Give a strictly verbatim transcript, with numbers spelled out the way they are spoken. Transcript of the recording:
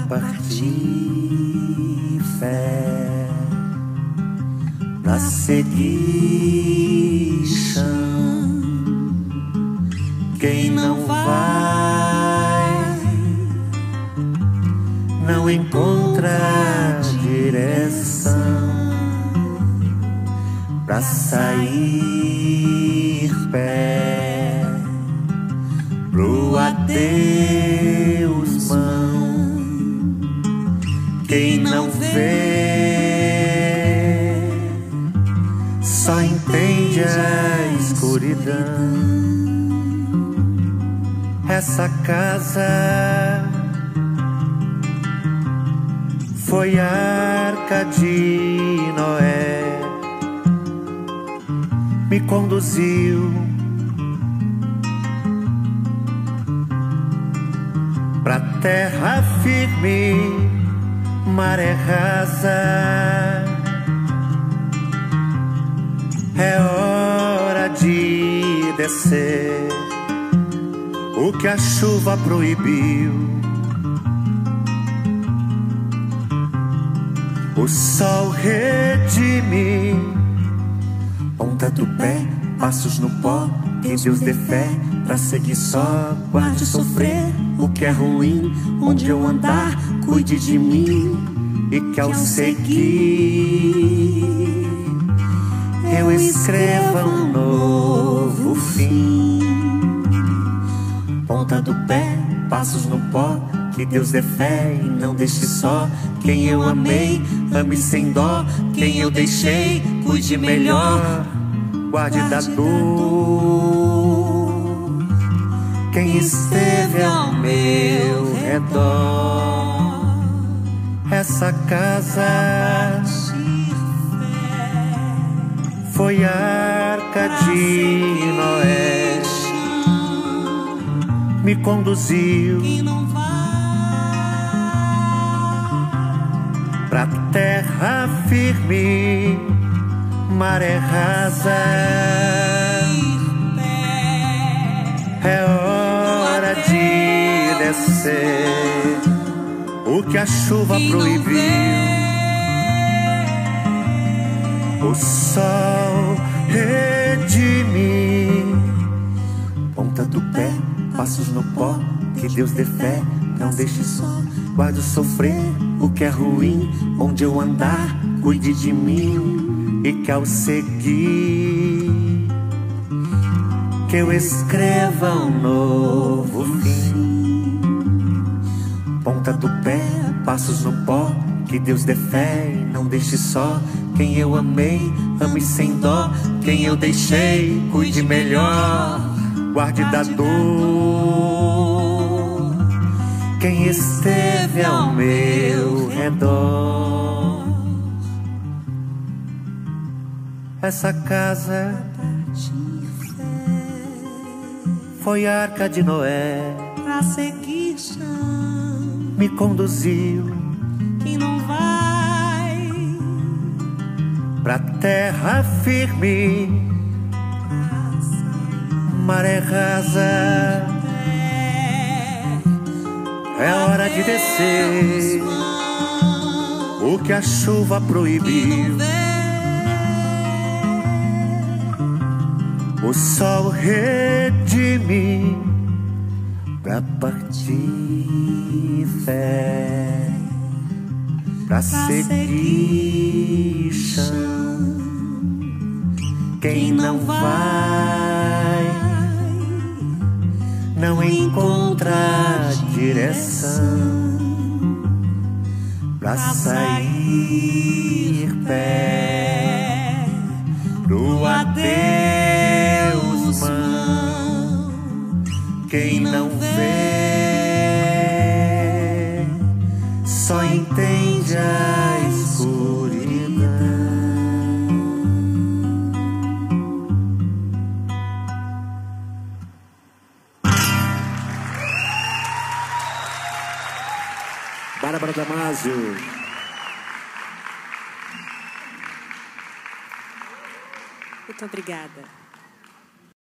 partir, fé pra seguir chão. Quem não vai não encontra direção pra sair pé pro adeus mão. Quem não vê só entende a escuridão. Essa casa foi a arca de Noé, me conduziu pra terra firme, maré rasa. É hora de descer o que a chuva proibiu. O sol redime, ponta do pé, passos no pó. Que Deus dê fé pra seguir só. Guarde sofrer o que é ruim. Onde eu andar, cuide de mim. E que ao seguir eu escreva um novo fim. Ponta do pé, passos no pó. Que Deus dê fé e não deixe só. Quem eu amei, ame sem dó. Quem eu deixei, cuide melhor. Guarde da dor quem esteve ao meu redor. Essa casa foi a arca de Noé, me conduziu pra terra firme, maré rasa. É hora de descer o que a chuva proibiu. O sol redime, ponta do pé, passos no pó. Que Deus dê fé, não deixe só. Guarde sofrer o que é ruim. Onde eu andar, cuide de mim. E que ao seguir que eu escreva um novo fim. Ponta do pé, passos no pó. Que Deus dê fé e não deixe só. Quem eu amei, ame sem dó. Quem eu deixei, cuide melhor. Guarde da dor quem esteve ao meu redor. Essa casa foi a arca de Noé, pra seguir chão. Me conduziu Quem não vai pra terra firme, maré rasa. É hora de descer o que a chuva proibiu. O sol redime pra partir fé, pra seguir chão. Quem não vai não encontra direção pra sair pé pro adeus mão. Quem não vê só entende a escuridão. Bárbara Damasio. Muito obrigada.